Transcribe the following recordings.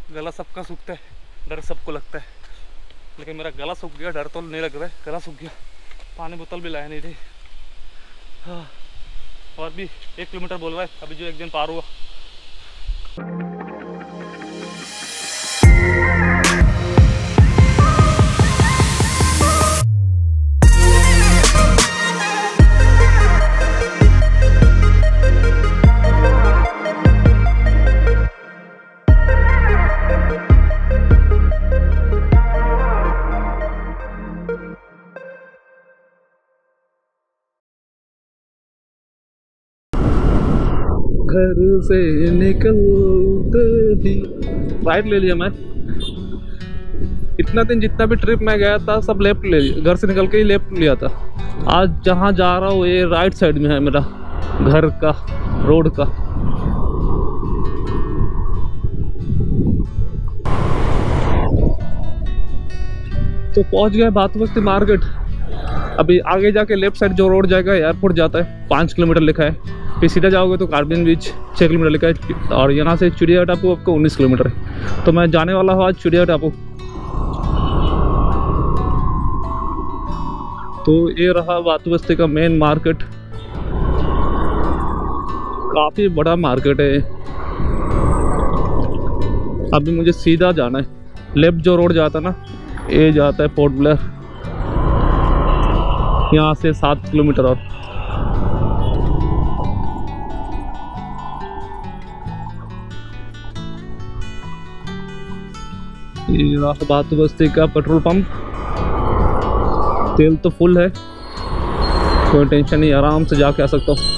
गला सबका सूखता है, डर सबको लगता है, लेकिन मेरा गला सूख गया, डर तो नहीं लग रहा है, गला सूख गया। पानी बोतल भी लाया नहीं थी। हाँ, और भी 1 किलोमीटर बोल रहा है अभी जो एक दिन पार हुआ। घर से निकलते ही राइट ले लिया मैं। इतना दिन जितना भी ट्रिप में गया था सब लेफ्ट ले लिया, घर से निकल के ही लेफ्ट लिया था। आज जहाँ जा रहा हूँ ये राइट साइड में है मेरा घर का, रोड का। तो पहुँच गए बातवस्ती मार्केट। अभी आगे जाके लेफ्ट साइड जो रोड जाएगा एयरपोर्ट जाता है, 5 किलोमीटर लिखा है। फिर सीधा जाओगे तो कार्बिन बीच 6 किलोमीटर लिखा है, और यहाँ से चिड़िया टापू आपको 19 किलोमीटर है। तो मैं जाने वाला हूँ आज चिड़िया टापू। तो ये रहा बातवस्ती का मेन मार्केट, काफ़ी बड़ा मार्केट है। अभी मुझे सीधा जाना है, लेफ्ट जो रोड जाता ना ये जाता है पोर्ट ब्लेयर, यहाँ से 7 किलोमीटर और। ये बातवस्ती का पेट्रोल पंप, तेल तो फुल है, कोई टेंशन नहीं, आराम से जाके आ सकता हूँ।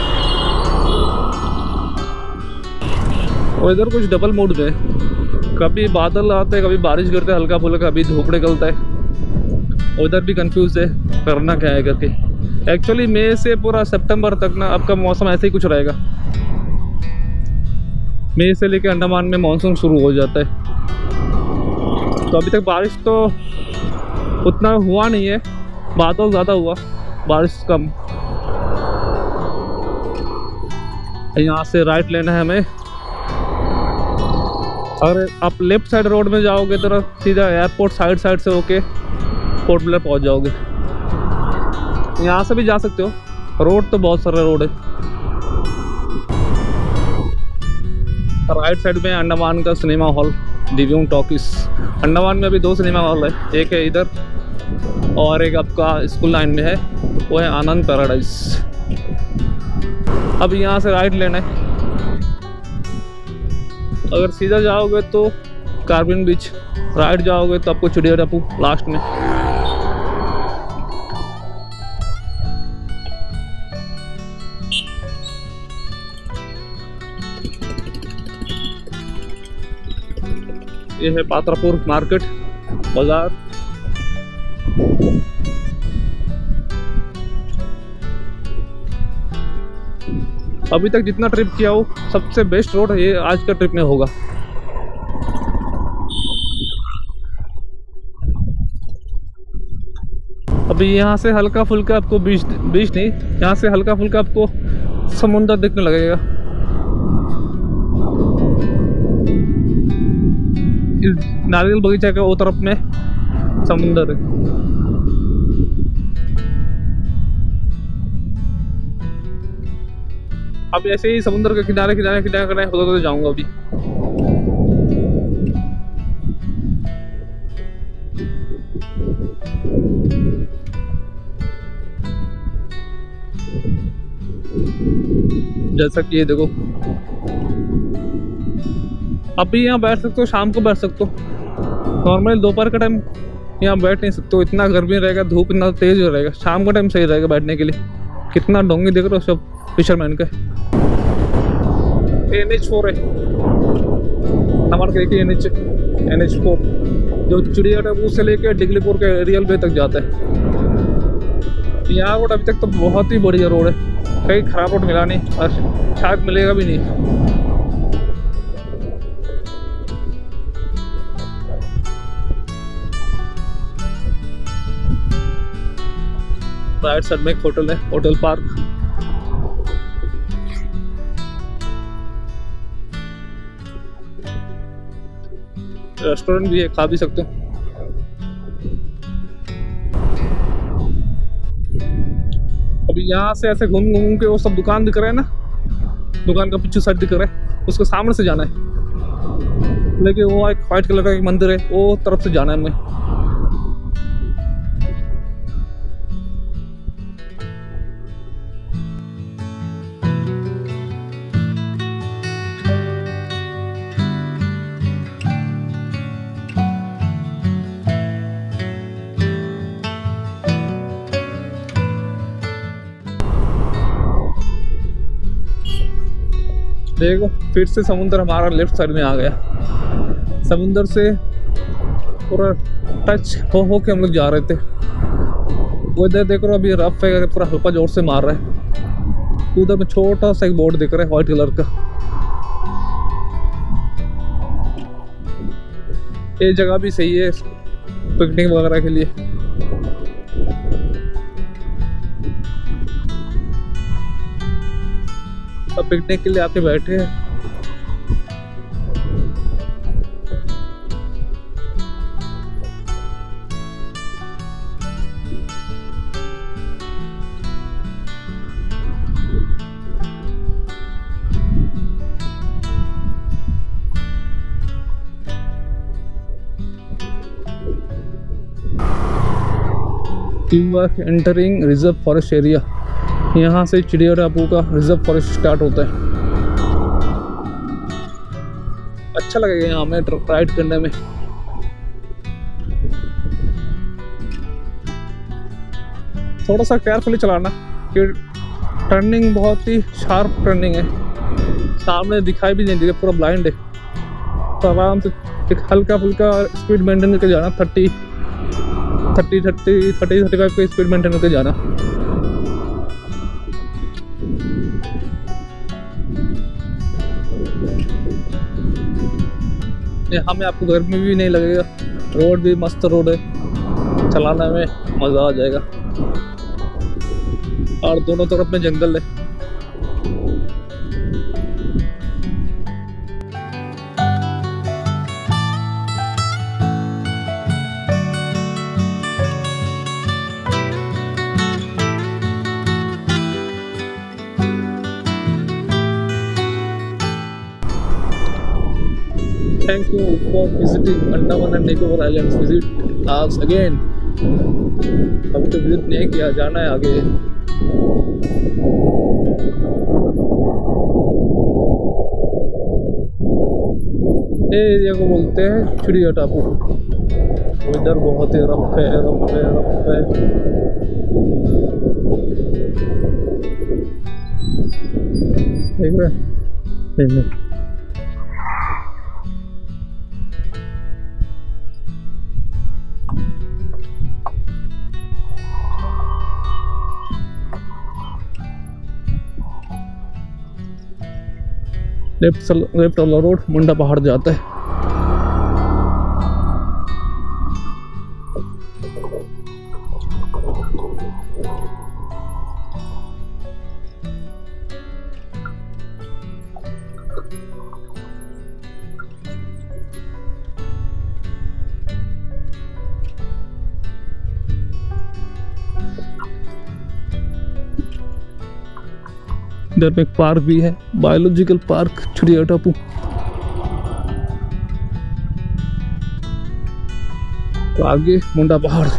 और इधर कुछ डबल मूड में, कभी बादल आते हैं, कभी बारिश गिरते है हल्का फुल्का, कभी धूप निकलता है। उधर भी कंफ्यूज है करना क्या है करके। एक्चुअली मई से पूरा सितंबर तक ना आपका मौसम ऐसे ही कुछ रहेगा। मई से लेकर अंडमान में मानसून शुरू हो जाता है। तो अभी तक बारिश तो उतना हुआ नहीं है, बादल ज़्यादा हुआ, बारिश कम। यहाँ से राइट लेना है हमें। अगर आप लेफ्ट साइड रोड में जाओगे तो सीधा एयरपोर्ट साइड से होके पोर्ट ब्लेयर पहुँच जाओगे। यहाँ से भी जा सकते हो, रोड तो बहुत सारे रोड है। राइट साइड में अंडमान का सिनेमा हॉल दिव्योंग टॉकीज। अंडमान में अभी 2 सिनेमा हॉल है, एक है इधर और एक आपका स्कूल लाइन में है, वो है आनंद पैराडाइज। अब यहाँ से राइट लेना है। अगर सीधा जाओगे तो कार्बिन बीच, राइट जाओगे तो आपको चिड़िया टापू लास्ट में। ये है पात्रापुर मार्केट बाजार। अभी तक जितना ट्रिप किया हो सबसे बेस्ट रोड ये आज का ट्रिप में होगा। अभी यहाँ से हल्का फुल्का आपको बीच नहीं, यहाँ से हल्का फुल्का आपको समुद्र दिखने लगेगा। नारियल बगीचा के वो तरफ में समुंदर है। अब ऐसे ही समुद्र के किनारे होते जाऊंगा अभी। जैसा कि ये देखो, अभी यहाँ बैठ सकते हो, शाम को बैठ सकते हो। नॉर्मली दोपहर का टाइम यहाँ बैठ नहीं सकते हो, इतना गर्मी रहेगा, धूप इतना तेज रहेगा। शाम का टाइम सही रहेगा बैठने के लिए। कितना डोंगी देख रहे हो सब फिशरमैन का। NH4 है हमारे के, NH4 जो चिड़िया टापू से लेकर डिगलीपुर के रियल वे तक जाता है। यहाँ रोड अभी तक तो बहुत ही बढ़िया रोड है, कहीं खराब रोड मिला नहीं और शायद मिलेगा भी नहीं। राइट साइड में एक होटल है, होटल पार्क। रेस्टोरेंट भी है, खा भी सकते हो। अभी यहाँ से ऐसे घूम घूम के वो सब दुकान दिख रहे हैं ना, दुकान का पीछे साइड दिख रहा है, उसके सामने से जाना है। लेकिन वो एक वाइट कलर का एक मंदिर है, वो तरफ से जाना है हमें। देखो फिर से समुद्र हमारा लेफ्ट साइड में आ गया। समुद्र से पूरा टच हो के हम लोग जा रहे थे। वो इधर देख रहे हो, अभी रफ है, पूरा हल्का जोर से मार रहा है। उधर में छोटा सा एक बोर्ड दिख रहा है व्हाइट कलर का। ये जगह भी सही है पिकनिक वगैरह के लिए। अब पिकनिक के लिए आके बैठे हैं। You are entering reserve forest area. यहाँ से चिड़िया टापू का रिजर्व फॉरेस्ट स्टार्ट होता है। अच्छा लगेगा यहाँ में राइड करने में। थोड़ा सा केयरफुली चलाना, कि टर्निंग बहुत ही शार्प टर्निंग है, सामने दिखाई भी नहीं देगा, पूरा ब्लाइंड है। तो आराम से एक हल्का फुल्का स्पीड मेंटेन करके जाना, 30-35 की स्पीड मेंटेन करके जाना। यहाँ में आपको गर्मी भी नहीं लगेगा, रोड भी मस्त रोड है, चलाने में मज़ा आ जाएगा। और दोनों तरफ में जंगल है। Thank you for visiting Andaman and Nicobar Islands. Visit us again. अभी तो विजिट नहीं किया, जाना है आगे। ये एरिया को बोलते हैं चिड़िया टापू। वेदर बहुत ही रफ है, रफ है, रफ है। देख रहे हैं? लेफ्ट वाला रोड मुंडा पहाड़ जाता है। इधर में एक पार्क भी है, बायोलॉजिकल पार्क चिड़िया टापू। तो आगे मुंडा पहाड़।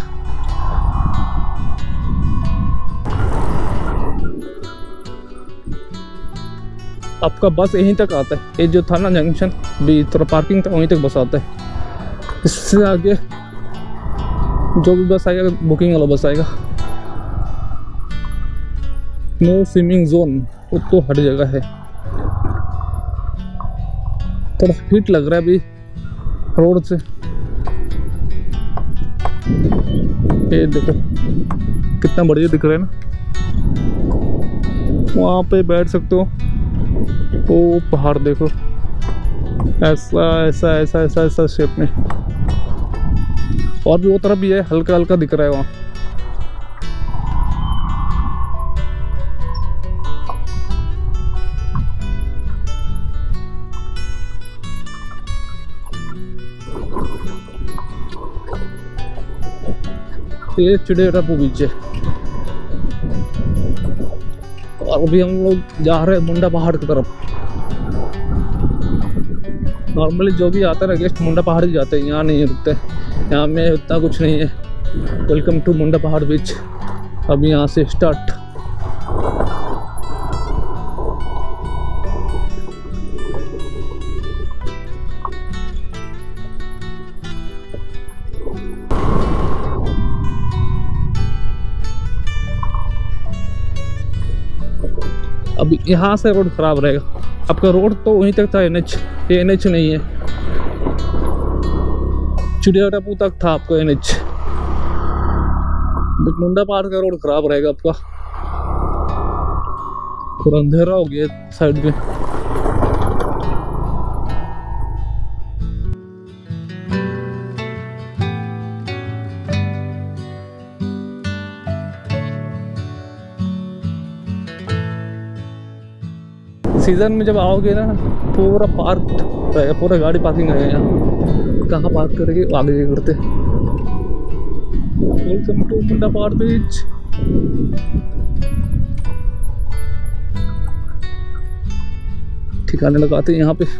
आपका बस यहीं तक आता है, ये जो था ना जंक्शन भी थोड़ा पार्किंग था, वहीं तक बस आता है। इससे आगे जो भी बस आएगा बुकिंग वाला बस आएगा। नो स्विमिंग जोन, वो तो हर जगह है। थोड़ा हीट लग रहा है अभी रोड से। ये देखो कितना बढ़िया दिख रहा है ना, वहाँ पे बैठ सकते हो। वो पहाड़ देखो, ऐसा ऐसा ऐसा ऐसा ऐसा शेप में। और भी वो तरफ भी है, हल्का हल्का दिख रहा है वहाँ। ये चिड़िया टापू बीच है और अभी हम लोग जा रहे हैं मुंडा पहाड़ की तरफ। नॉर्मली जो भी आता है ना गेस्ट मुंडा पहाड़ ही जाते हैं, यहाँ नहीं रुकते, यहाँ में उतना कुछ नहीं है। वेलकम टू मुंडा पहाड़ बीच। अब यहाँ से स्टार्ट। अब यहाँ से रोड खराब रहेगा, आपका रोड तो वहीं तक था एनएच, ये एनएच नहीं है, चिड़िया टापू तक था आपको एनएच। मुंडा पहाड़ का रोड खराब रहेगा आपका, थोड़ा अंधेरा हो गया साइड में। सीजन में जब आओगे ना पूरा पार्क रहेगा, पूरा गाड़ी पार्किंग रहेगा। यहाँ कहाँ पार्क करेंगे आगे करते। वेलकम टू मुंडा पहाड़ बीच। ठिकाने लगाते हैं यहाँ पे।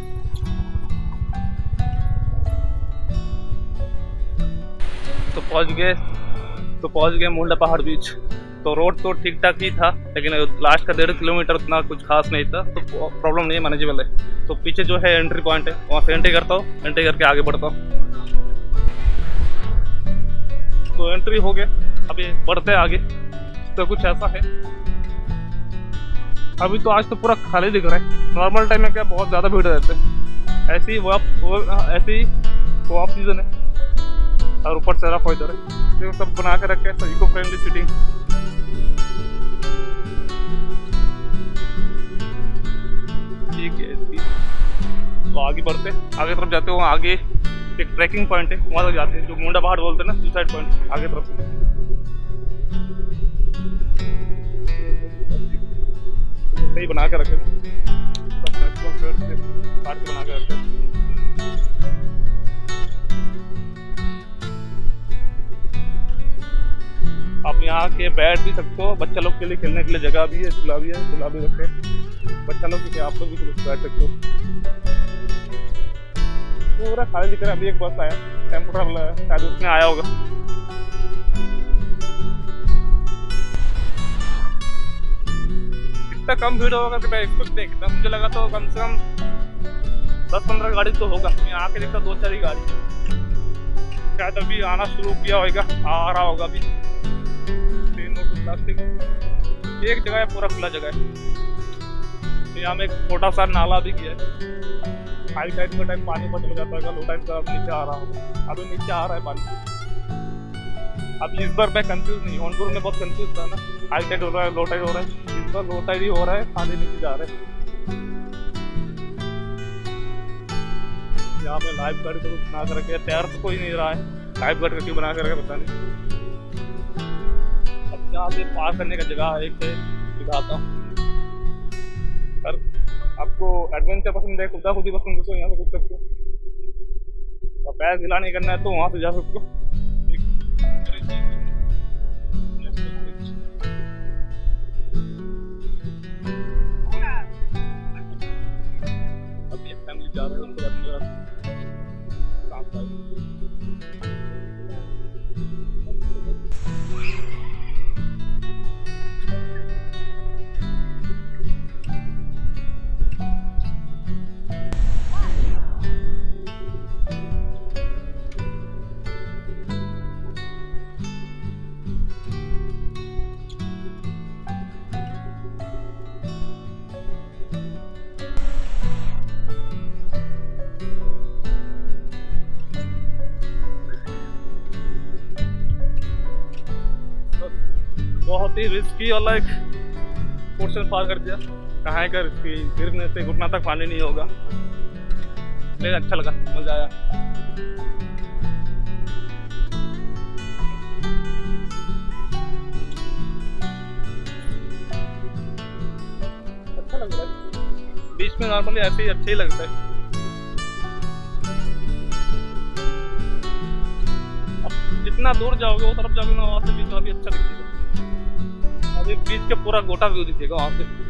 तो पहुंच गए मुंडा पहाड़ बीच। तो रोड तो ठीक ठाक ही था, लेकिन लास्ट का 1.5 किलोमीटर उतना कुछ खास नहीं था, तो प्रॉब्लम नहीं है, मैनेजेबल है। तो पीछे जो है एंट्री पॉइंट है, वहाँ से एंट्री करता हूँ, एंट्री करके आगे बढ़ता हूँ। तो एंट्री हो गया, अभी बढ़ते हैं आगे। तो कुछ ऐसा है, अभी तो आज तो पूरा खाली दिख रहा है। नॉर्मल टाइम में क्या बहुत ज़्यादा भीड़ रहते हैं, ऐसे ही वो ऑफ सीजन है और ऊपर से रफ वेदर है। देखो सब बना के रखे हैं, इको फ्रेंडली सीटिंग। तो आगे बढ़ते, आगे तरफ जाते हो, आगे एक ट्रैकिंग पॉइंट है, वहाँ तक जाते हैं, जो मुंडा पहाड़ बोलते हैं ना, सुसाइड पॉइंट आगे तरफ से। सही बना के रखे, काट के बना के रखे। आप यहाँ के बैठ भी सकते हो, बच्चा लोग के लिए खेलने के लिए जगह भी है, झूला भी है, झूला भी रखे बच्चा लोग के लिए, आप लोग भी बैठ सकते हो। पूरा खाली दिख रहा है। अभी एक बस आया, टेम्पो ट्रैवलर है, शायद उसमें आया होगा। इतना कम भीड़ होगा कि मैं एक्सपेक्ट नहीं किया, मुझे लगा तो कम से कम 10-15 गाड़ी तो होगा। मैं आके देखता 2-4 ही गाड़ी, शायद अभी आना शुरू किया होगा, आ रहा होगा अभी। प्लास्टिक एक जगह है, पूरा खुला जगह है। यहाँ में एक छोटा सा नाला भी किया है। हाई टाइड का टाइम पानी ऊपर चला जाता है, लो टाइड का नीचे आ रहा होगा। अभी नीचे आ रहा है पानी। अब इस बार मैं कंफ्यूज नहीं, ऑनपुर में बहुत कंफ्यूज था ना, हाई टाइड हो रहा है, लो टाइड हो रहा है। इस बार लो टाइड ही हो रहा है, पानी नीचे जा रहा है। यहाँ पे लाइफ गार्ड तो बना कर रखे, तैयार तो कोई नहीं रहा है, लाइफ गार्ड क्यों बना कर रखे पता नहीं। अब यहाँ से पार करने का जगह एक है, दिखाता हूँ। पर आपको एडवेंचर पसंद है, खुदा खुदी पसंद है, तो यहाँ से कूद सकते हो। पैर गिला नहीं करना है तो वहाँ से जा सकते हो। अभी एक फैमिली जा रहे हैं, उनको बहुत ही रिस्की वाला एक पोर्शन पार कर दिया। कहाँ है का रिस्की, गिरने से घुटना तक पानी नहीं होगा, लेकिन अच्छा लगा, मजा आया। अच्छा लग रहा है, बीच में नॉर्मली ऐसे ही अच्छा ही लगता है। जितना दूर जाओगे वो तरफ जाओगे ना, वहाँ से भी काफी अच्छा दिखेगा। अभी बीच के पूरा गोटा व्यू दिखेगा वहाँ से।